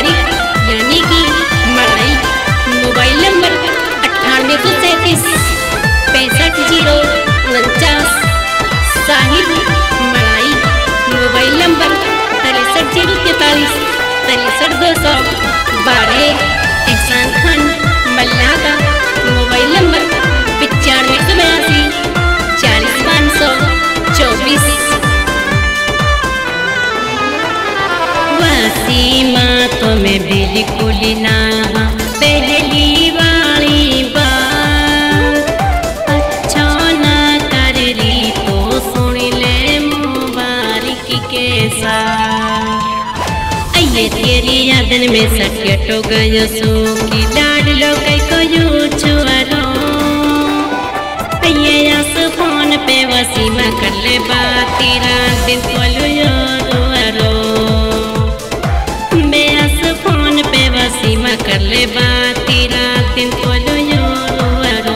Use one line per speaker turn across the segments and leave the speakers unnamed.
मुबारक यानी कि मलाई। Mobile number 9837 65 049। Sahib Malai. Mobile number 63043 63212। एहसान खान मल्लाह का मोबाइल नंबर 9582 40524। वसीमा तो मैं बिल्कुल ना पहली वाली बात, अच्छा ना कर ली तो सुन ले मुबारक के साथ। ये तेरी यादन में सटकट गयो सो की लाड लो कई को यू छुआरो। ये आस फोन पे वसीमा कर ले बात तेरा दिन बोलो यो रो। मैं आस फोन पे वसीमा कर ले बात तेरा दिन बोलो यो रो।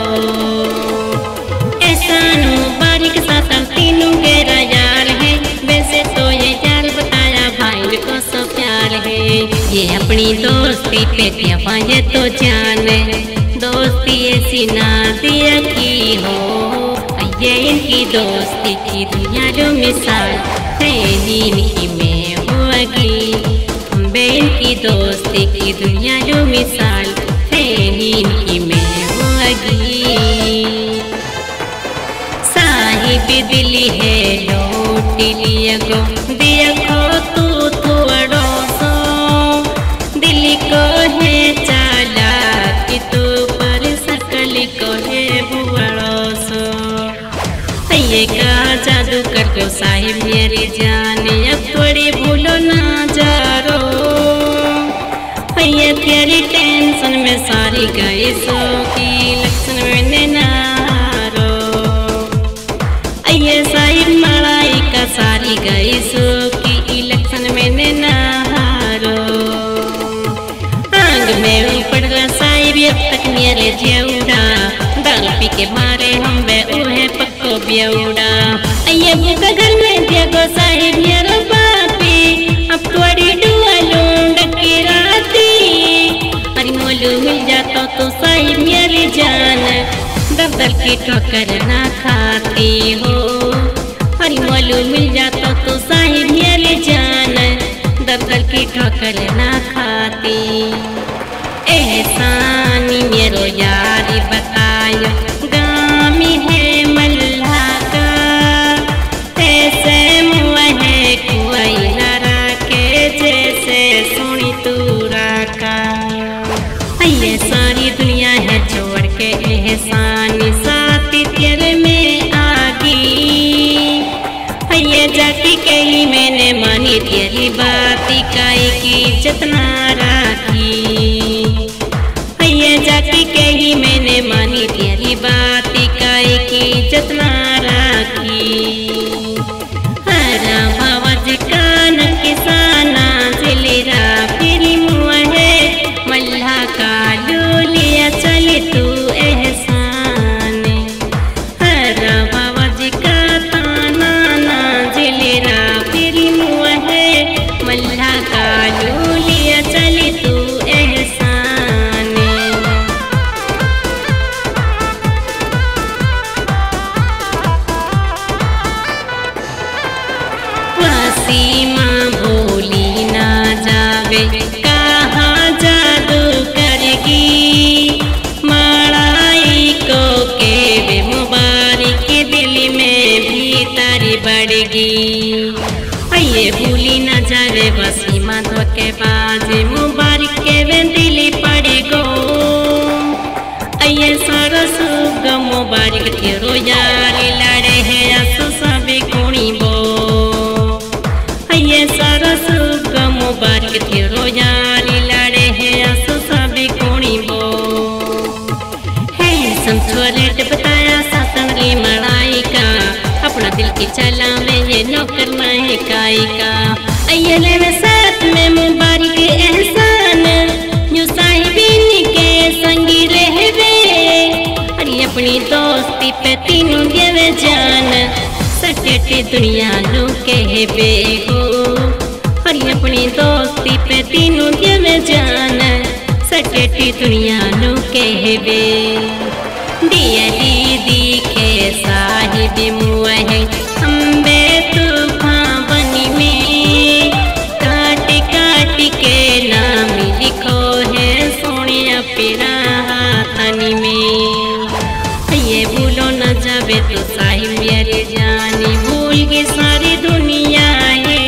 एहसान मुबारक साथ तीनों के यार है, वैसे तो ये यार बताया भाई को सो प्यार है। ये अपनी दोस्ती पे ये तो जाने, दोस्ती ऐसी ना दिया की हो। ये इनकी दोस्ती की दुनिया जो मिसाल है इनकी में होगी। इनकी दोस्ती की दुनिया जो मिसाल है इनकी में होगी। साहिब दिल है लौट लिया गो दिया को तू थोड़ो सो। दिल को है चाला कि तू पर सकल को है बुआड़ो सो। ये का जादू कर दो साहिब मेरी जान, अब थोड़ी भूलो ना जारो। ये तेरी टेंशन में सारी गई सो की लक्षण में नारो। ये साहिब मलाई का सारी गई सो की इलेक्शन में नारो। आंग में ऊपर साहिब अब तक मेरे जेउड़ा, दाल पी के मारे हम बे उहे पक्को बेउड़ा। ये बुका घर में दिया साहिब मेरा बापी, अब थोड़ी डुआ लूंड की राती। अरे मोलू मिल जाता तो साहिब मेरी जान, दबदल की ठोकर ना खाती हो। अरे मोलू मिल जाता तो साहिब मेरी जान, दबदल की ठोकर ना खाती। एहसान मेरो यारी बतायो गामी है मल्ला का। ऐसे मुआ है कोई ना राके जैसे सुनी तूरा का। ये सारी दुनिया है छोड़ के एहसान साथी तेरे में आगी। ये जाति कही मैंने मानी तेरी बात काई की जितना राखी। ये जाति कही मैंने मानी तेरी बात काई की जितना राखी। हरा आवाज कान किसाना जिलेरा फिर मुआ है मल्हा का लूलिया चले तू एहसान। हरा आवाज का ताना ना जिलेरा फिर मुआ है मल्हा का लूलिया चले तू एहसान। वसीमा भूली ना जावे कहाँ जादू करेगी। मलाई को के वे मुबारक दिल में भीतर बढ़ेगी। ये भूली ना जावे वसीमा धोखेबाज मुबारक के वे दिल पड़ेगो। ये सारा सुग मुबारक तेरो यार लड़े है असो सबे कोणी बो। ये सारा सुग मुबारक तेरो यार लड़े है असो सबे कोणी बो। है संतोरेट बताया सातनरी मलाई का, अपना दिल की चला में ये नौकर ना है काई का। अय्यले में साथ में मुबारक एहसान, यूं साहिबिन के संगी रहवे। अरे अपनी दोस्ती पे तीनों देवे जान, सटे दुनिया लो कहवे हो। अरे अपनी दोस्ती पे तीनों देवे सकेटी दुनिया नु कहबे दिया दीदी के साहिब मुआ है अम्बे तूफान बनी में काट काट के नाम लिखो है सोनिया पिरा हाथनी में ये भूलो न जावे तो साहिब मेरे जानी भूल के सारी दुनिया है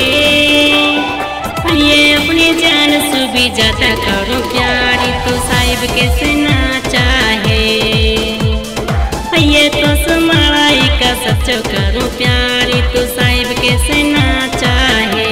ये अपनी जान सुबी जाता करो प्यारी तो साहिब कैसे ना चाहे ये तो समाई का सच्चो करो प्यारी तो साहिब कैसे ना चाहे।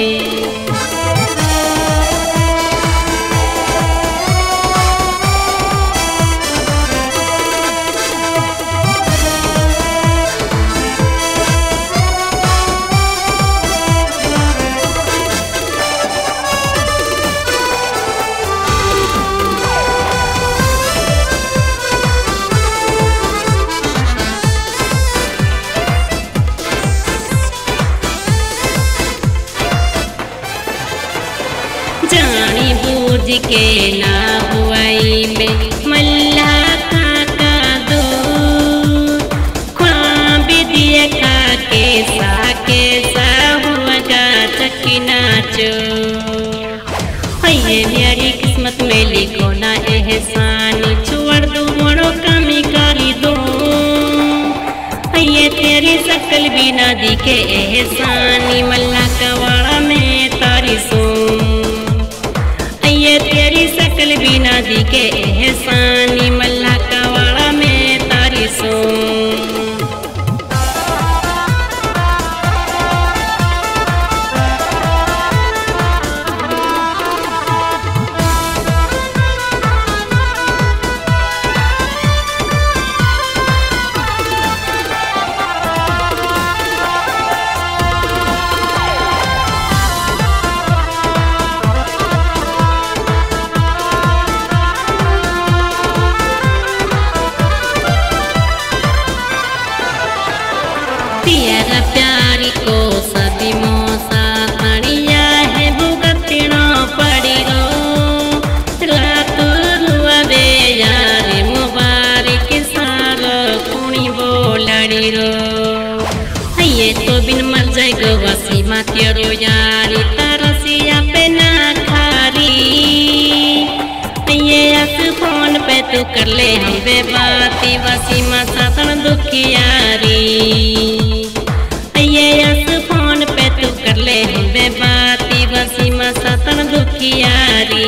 जानी बूझ के ना हुआई में मल्ला काका दो ख्वाब दिया का के सा हुआ गा चकी नाचो ये मेरी किस्मत में लिखो ना एहसान छोड़ दो मोड़ो कमी करी दो ये तेरी शकल भी ना दिखे एहसानी मल्ला कवाड़ा में तारी सो ये तेरी शकल भी ना दिखे एहसानी मल्ला कवाड़ा में तारी सो। तेरा प्यारी को सदी मोसा पड़िया है भुगतना पड़ी रो रात रुआ बे यार मुबारक सारो कुणी बोलड़ी रो ये तो बिन मर जाएगो वसीमा तेरो यारी तरसिया पे ना खारी ये अस फोन पे तू कर ले हम बे बाती वसीमा सातन दुखियारी ये अस फोन पे तू कर ले बे बाती वसीमा सतन दुखियारी।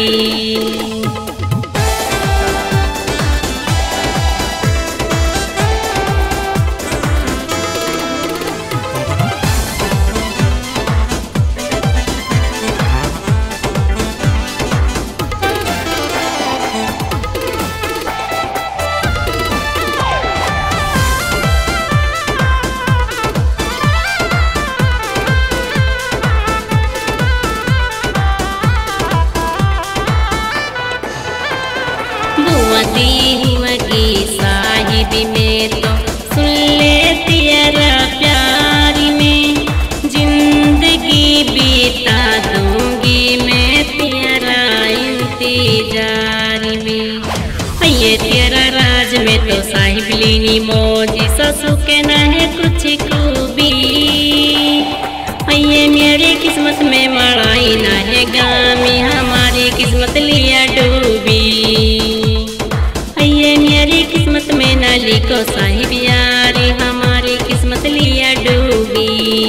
की साहिबी में तो सुन ले तेरा प्यार में जिंदगी बीता दूंगी मैं तेरा इंतजार में ये तेरा राज में तो साहिब लीनी मौजी ससु के न है कुछ खूबी ये मेरी किस्मत में मड़ाई न है गामी हमारी किस्मत लिया डूबी ये मेरी किस्मत में न लिखो साहिब यारी हमारी किस्मत लिया डूबी।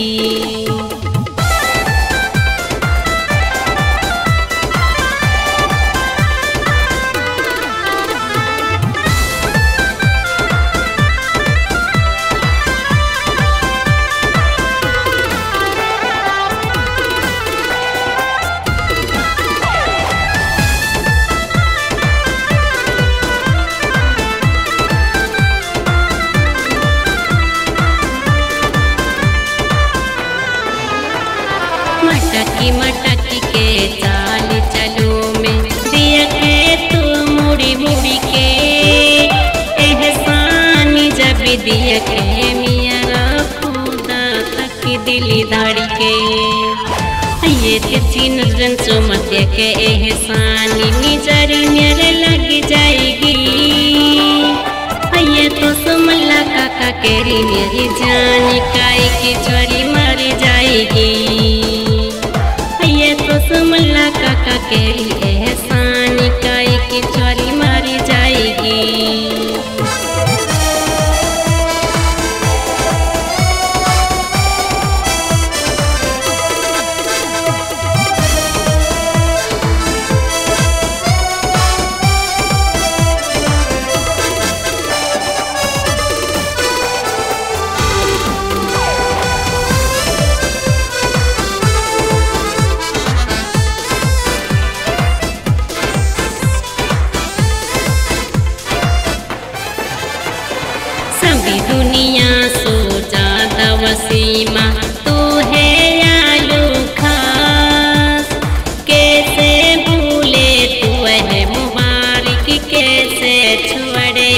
मटकी मटकी के चाल चलो में दिया के तू मुड़ी मुड़ी के एहसान जब दिया के मियाँ खुदा तक दिली धाड़ी के ये तिरछी तेरी नजरन सो मत के एहसानी निजरी मेरे लग जाएगी। ये तो सुमला काका केरी मेरी जान काई की छोरी मर जाएगी। ये तो सुमला काका केरी एहसान काई की छोरी मर जाएगी। सभी दुनिया सो ज्यादा वसीमा तू है आलू खास। कैसे भूले तू है मुबारक कैसे छोड़े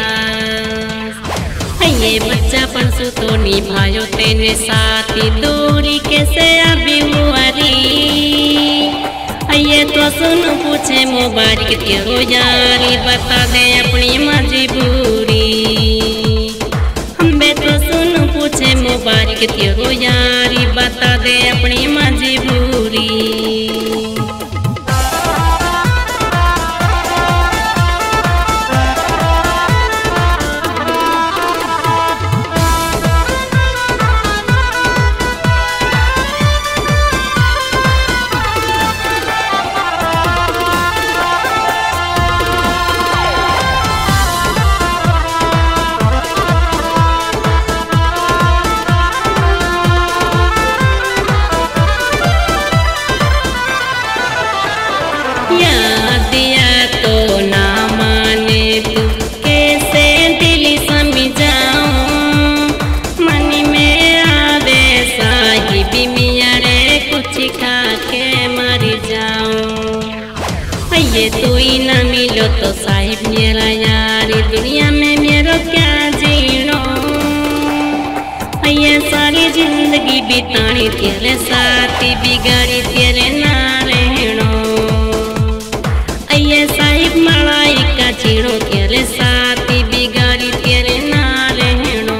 आस। ये बच्चा पंसु तो निभायो तेरे साथी दूरी कैसे अभी हुआ री। ये तो सुन पूछे मुबारक तेरो यारी बता दे अपनी मजबूरी। पूछे मुबारक तेरो यारी बता दे अपनी मजबूरी। ये तू ही ना मिलो तो साहिब मेरा यारी दुनिया में मेरो क्या जीनो। ये सारी जिंदगी बितानी तेरे साथी बिगाड़ी तेरे ना रहनो। ये साहिब मलाई का चीड़ो तेरे साथी बिगाड़ी तेरे ना रहनो।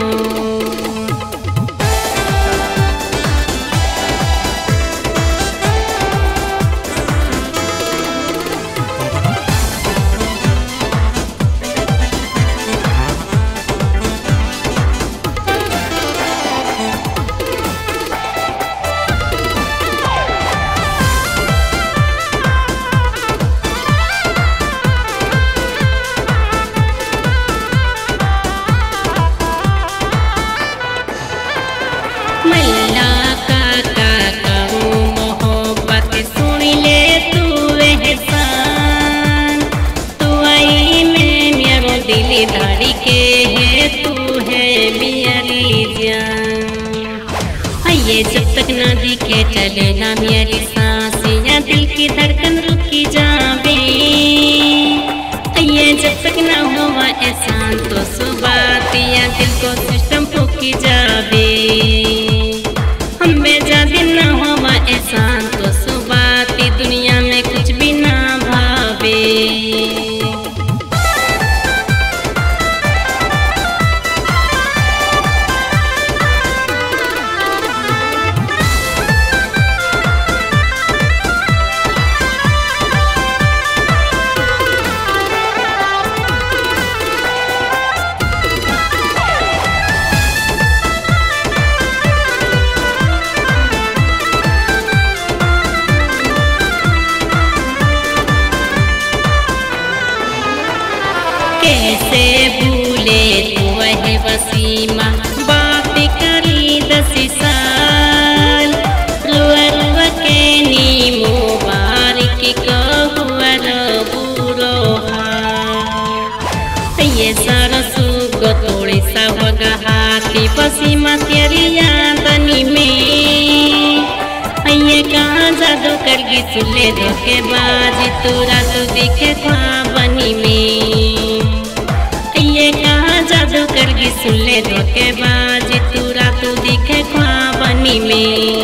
मल्ला काका कहूँ मोहब्बत सुन ले तू एहसान। तू आई में मेरो दिल धड़ी के है तू है मेरी जान। ये जब तक ना दिखे चले ना मेरी सांस या दिल की धड़कन रुकी जावे। ये जब तक ना हुआ एहसान तो सुबह या दिल को सिस्टम फूकी जावे। दिन ना हुआ एहसान तो सुबह दुनिया में कुछ भी ना भावे। कैसे भूले तू है वसीमा बात करी 10 साल। रुआ रुआ के नी मुबारक कहुअर बुरो हाल। ये सारा सुगो थोड़ी सा होगा हाथी वसीमा तेरी यादनी में। ये कहाँ जादू करगी सुले धोखेबाजी तोरा तो दिखे ख्वाबनी में। ये कहाँ जादू करगी सुले धोखेबाजी तोरा तो दिखे ख्वाबनी में।